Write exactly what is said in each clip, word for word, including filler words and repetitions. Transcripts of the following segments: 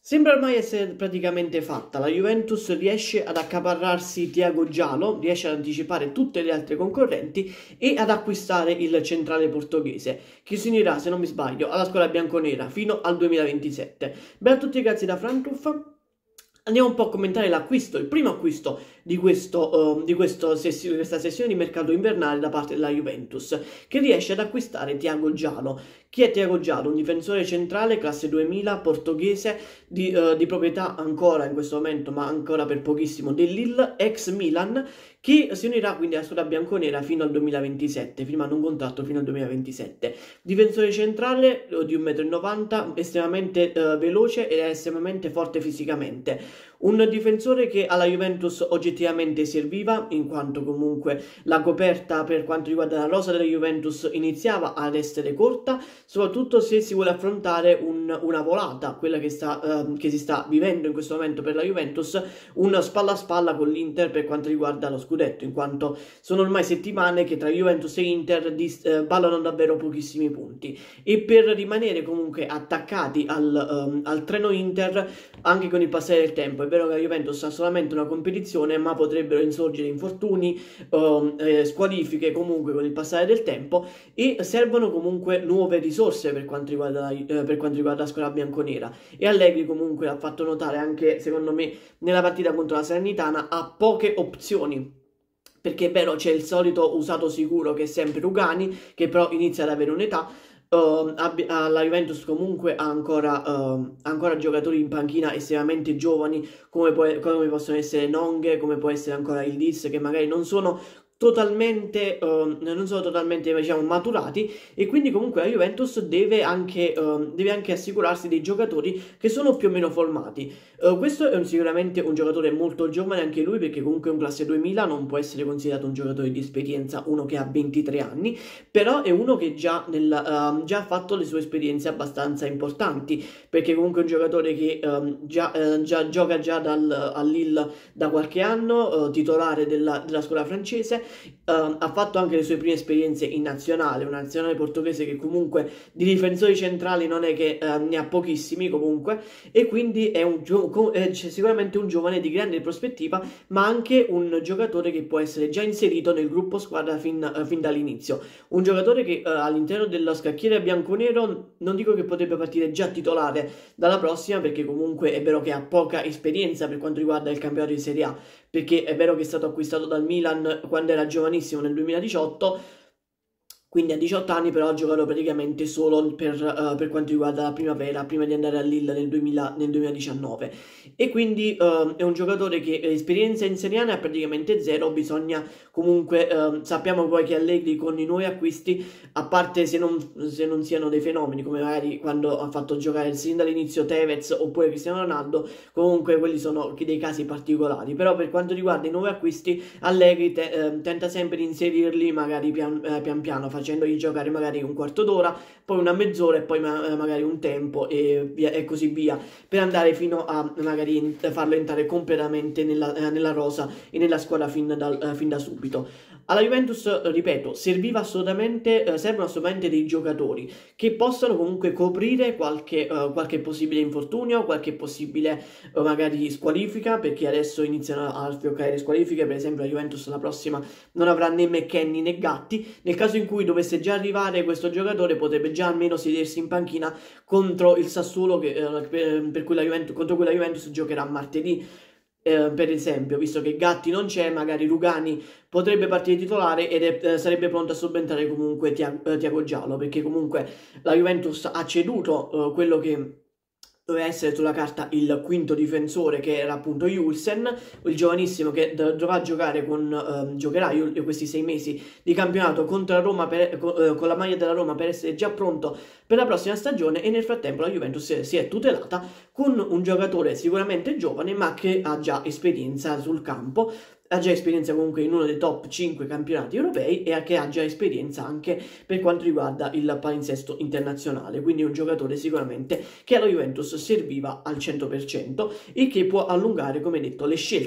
Sembra ormai essere praticamente fatta, la Juventus riesce ad accaparrarsi Thiago Giallo, riesce ad anticipare tutte le altre concorrenti e ad acquistare il centrale portoghese, che si unirà, se non mi sbaglio, alla squadra bianconera fino al duemilaventisette. Bene a tutti ragazzi da Frantuff. Andiamo un po' a commentare l'acquisto, il primo acquisto di, questo, uh, di questo sessi questa sessione di mercato invernale da parte della Juventus, che riesce ad acquistare Thiago Giallo. Chi è Thiago Giallo? Un difensore centrale classe duemila portoghese di, uh, di proprietà ancora in questo momento, ma ancora per pochissimo, dell'Il, ex Milan, che si unirà quindi alla squadra bianconera fino al duemilaventisette, firmando un contratto fino al duemilaventisette. Difensore centrale uh, di un metro e novanta m, estremamente uh, veloce ed estremamente forte fisicamente. Un difensore che alla Juventus oggettivamente serviva, in quanto comunque la coperta per quanto riguarda la rosa della Juventus iniziava ad essere corta, soprattutto se si vuole affrontare un, una volata, quella che, sta, uh, che si sta vivendo in questo momento per la Juventus, un spalla a spalla con l'Inter per quanto riguarda lo scudetto, in quanto sono ormai settimane che tra Juventus e Inter dis, uh, ballano davvero pochissimi punti, e per rimanere comunque attaccati al, um, al treno Inter anche con il passare del tempo. È vero che la Juventus ha solamente una competizione, ma potrebbero insorgere infortuni, um, eh, squalifiche comunque con il passare del tempo, e servono comunque nuove risorse per quanto riguarda la, eh, per quanto riguarda la squadra bianconera. E Allegri comunque ha fatto notare anche, secondo me, nella partita contro la Salernitana, ha poche opzioni. Perché è vero, c'è il solito usato sicuro che è sempre Rugani, che però inizia ad avere un'età. Uh, la Juventus comunque ha ancora, uh, ancora giocatori in panchina estremamente giovani, come, può, come possono essere Nonghe, come può essere ancora il Dis, che magari non sono totalmente, uh, non sono totalmente diciamo, maturati, e quindi comunque la Juventus deve anche, uh, deve anche assicurarsi dei giocatori che sono più o meno formati. Uh, questo è un, sicuramente un giocatore molto giovane anche lui, perché comunque è un classe duemila, non può essere considerato un giocatore di esperienza, uno che ha ventitré anni, però è uno che già, nel, uh, già ha fatto le sue esperienze abbastanza importanti, perché comunque è un giocatore che um, già, uh, già gioca già dal, al Lille da qualche anno, uh, titolare della, della scuola francese. Uh, ha fatto anche le sue prime esperienze in nazionale, una nazionale portoghese che comunque di difensori centrali non è che uh, ne ha pochissimi comunque, e quindi è, un è sicuramente un giovane di grande prospettiva, ma anche un giocatore che può essere già inserito nel gruppo squadra fin, uh, fin dall'inizio. Un giocatore che uh, all'interno dello scacchiere bianconero non dico che potrebbe partire già titolare dalla prossima, perché comunque è vero che ha poca esperienza per quanto riguarda il campionato di Serie A, perché è vero che è stato acquistato dal Milan quando era giovanissimo nel duemiladiciotto, quindi a diciotto anni, però ha giocato praticamente solo per, uh, per quanto riguarda la primavera, prima di andare a Lille nel, duemila, nel duemiladiciannove. E quindi uh, è un giocatore che esperienza in Serie A ne ha praticamente zero. Bisogna comunque, uh, sappiamo poi che Allegri con i nuovi acquisti, a parte se non, se non siano dei fenomeni, come magari quando ha fatto giocare sin dall'inizio Tevez oppure Cristiano Ronaldo, comunque quelli sono dei casi particolari. Però per quanto riguarda i nuovi acquisti, Allegri te, uh, tenta sempre di inserirli magari pian, uh, pian piano, facendogli giocare magari un quarto d'ora, poi una mezz'ora e poi ma magari un tempo e, via, e così via, per andare fino a magari farlo entrare completamente nella, eh, nella rosa e nella squadra fin, dal, eh, fin da subito. Alla Juventus, ripeto, serviva assolutamente, eh, servono assolutamente dei giocatori che possano comunque coprire qualche, uh, qualche possibile infortunio, qualche possibile uh, magari squalifica, perché adesso iniziano a sfioccare le squalifiche. Per esempio la Juventus la prossima non avrà né McKennie né Gatti. Nel caso in cui dovesse già arrivare questo giocatore, potrebbe già almeno sedersi in panchina contro il Sassuolo, che, uh, per, per cui la Juventus, contro cui la Juventus giocherà martedì. Eh, per esempio, visto che Gatti non c'è, magari Rugani potrebbe partire titolare ed è, eh, sarebbe pronto a subentrare comunque Thiago, eh, Thiago Giallo, perché comunque la Juventus ha ceduto eh, quello che doveva essere sulla carta il quinto difensore, che era appunto Julsen, il giovanissimo che dovrà giocare con, um, giocherà questi sei mesi di campionato contro la Roma per, con, uh, con la maglia della Roma, per essere già pronto per la prossima stagione. E nel frattempo la Juventus si è tutelata con un giocatore sicuramente giovane, ma che ha già esperienza sul campo, ha già esperienza comunque in uno dei top cinque campionati europei, e che ha già esperienza anche per quanto riguarda il palinsesto internazionale. Quindi un giocatore sicuramente che alla Juventus serviva al cento per cento e che può allungare, come detto, le scelte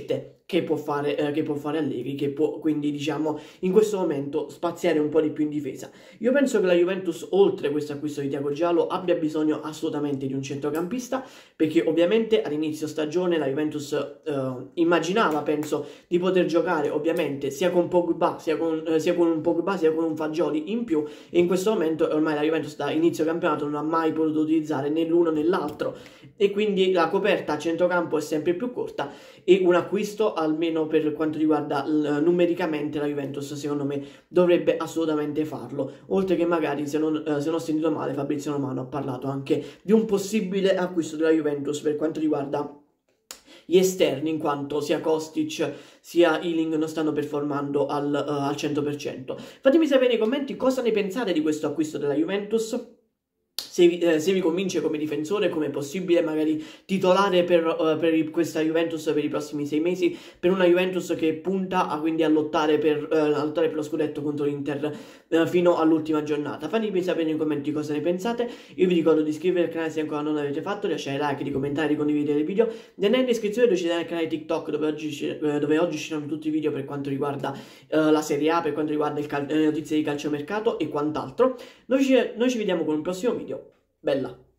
che può fare, eh, che può fare Allegri, che può quindi, diciamo, in questo momento spaziare un po' di più in difesa. Io penso che la Juventus, oltre questo acquisto di Thiago Giallo, abbia bisogno assolutamente di un centrocampista, perché ovviamente all'inizio stagione la Juventus eh, immaginava, penso, di poter giocare ovviamente sia con Pogba, sia con, eh, sia con un Pogba, sia con un Fagioli in più, e in questo momento ormai la Juventus da inizio campionato non ha mai potuto utilizzare né l'uno né l'altro, e quindi la coperta a centrocampo è sempre più corta, e un acquisto almeno per quanto riguarda numericamente la Juventus secondo me dovrebbe assolutamente farlo, oltre che magari, se non, eh, se non ho sentito male, Fabrizio Romano ha parlato anche di un possibile acquisto della Juventus per quanto riguarda gli esterni, in quanto sia Kostic sia Ealing non stanno performando al, uh, al cento per cento. Fatemi sapere nei commenti cosa ne pensate di questo acquisto della Juventus. Se vi, eh, se vi convince come difensore, come possibile magari titolare per, uh, per i, questa Juventus per i prossimi sei mesi, per una Juventus che punta a, quindi a lottare, per, uh, a lottare per lo scudetto contro l'Inter uh, fino all'ultima giornata. Fatemi sapere nei commenti cosa ne pensate. Io vi ricordo di iscrivervi al canale se ancora non l'avete fatto, di lasciare like, di commentare, di condividere il video. Nella descrizione dove ci al canale TikTok dove oggi, uh, dove oggi ci sono tutti i video per quanto riguarda uh, la Serie A, per quanto riguarda le notizie di calciomercato e quant'altro. Noi ci, noi ci vediamo con un prossimo video. Bella!